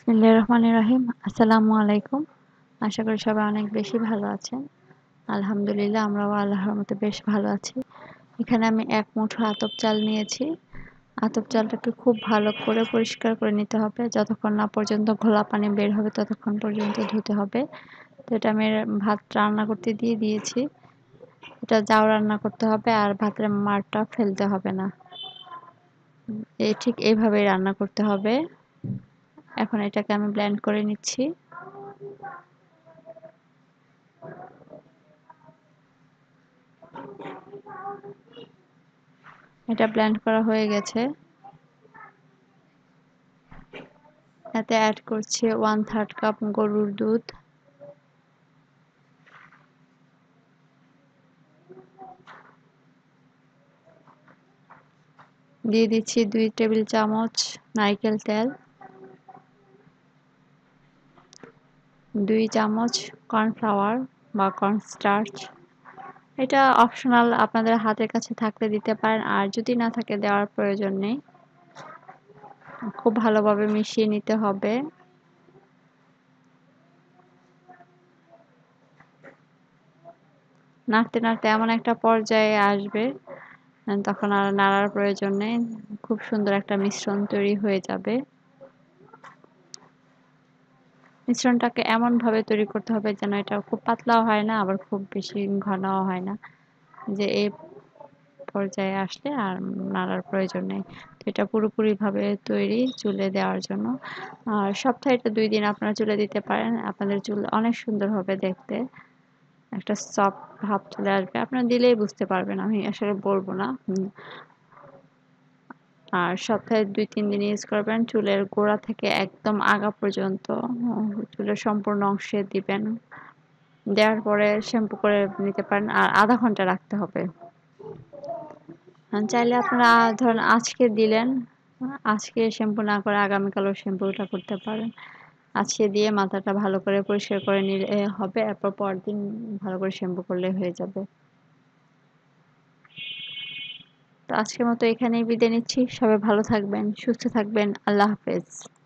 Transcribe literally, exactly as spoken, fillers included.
বিসমিল্লাহির রহমানির রহিম। আসসালামু আলাইকুম। আশা করি সবাই অনেক বেশি ভালো আছেন। আলহামদুলিল্লাহ আমরাও আল্লাহর রহমতে বেশ ভালো আছি। এখানে আমি এক মুঠো আতপ চাল নিয়েছি। আতপ চালটাকে খুব ভালো করে পরিষ্কার করে নিতে হবে। যতক্ষণ না পর্যন্ত ঘোলা পানি বের হবে ততক্ষণ পর্যন্ত ধুতে হবে। তো এটা আমি ভাত রান্না করতে দিয়ে দিয়েছি। এটা যাও রান্না করতে হবে আর ভাতের মারটা ফেলতে হবে না। এই ঠিক এইভাবেই রান্না করতে হবে। এখন এটাকে আমি ব্লেন্ড করে নিচ্ছি। এটা ব্লেন্ড করা হয়ে গেছে। এতে অ্যাড করছি ওয়ান থার্ড কাপ গরুর দুধ, দিয়ে দিচ্ছি দুই টেবিল চামচ নারকেল তেল, দুই চামচ কর্নফ্লাওয়ার বা কর্নস্টার্চ। এটা অপশনাল, আপনাদের হাতের কাছে থাকলে দিতে পারেন, আর যদি না থাকে দেওয়ার প্রয়োজন নেই। খুব ভালোভাবে মিশিয়ে নিতে হবে। নাড়তে নাড়তে এমন একটা পর্যায়ে আসবে তখন আর নাড়ার প্রয়োজন নেই। খুব সুন্দর একটা মিশ্রণ তৈরি হয়ে যাবে। মিশ্রণটাকে এমন ভাবে তৈরি করতে হবে যেন এটা খুব পাতলাও হয় না আবার খুব বেশি ঘনও হয় না, যে এই পর্যায়ে আসলে আর নাড়ার প্রয়োজন নেই। তো এটা পুরোপুরি ভাবে তৈরি চুলে দেওয়ার জন্য। আর সপ্তাহে এটা দুই দিন আপনারা চুলে দিতে পারেন। আপনাদের চুল অনেক সুন্দর হবে দেখতে, একটা সফট ভাব চলে আসবে। আপনারা দিলেই বুঝতে পারবেন, আমি আসলে বলবো না। আর সপ্তাহে দুই তিন দিন ইউজ করবেন। চুলের গোড়া থেকে একদম আগা পর্যন্ত চুলের সম্পূর্ণ অংশে দিবেন। দেওয়ার পরে শ্যাম্পু করে নিতে পারেন, আর আধা ঘন্টা রাখতে হবে। চাইলে আপনারা ধরেন আজকে দিলেন, আজকে শ্যাম্পু না করে আগামীকালও শ্যাম্পুটা করতে পারেন। আজকে দিয়ে মাথাটা ভালো করে পরিষ্কার করে নিলে হবে, এরপর পরদিন ভালো করে শ্যাম্পু করলে হয়ে যাবে। তো আজকের মতো এখানেই বিদায় নিচ্ছি। সবাই ভালো থাকবেন, সুস্থ থাকবেন। আল্লাহ হাফেজ।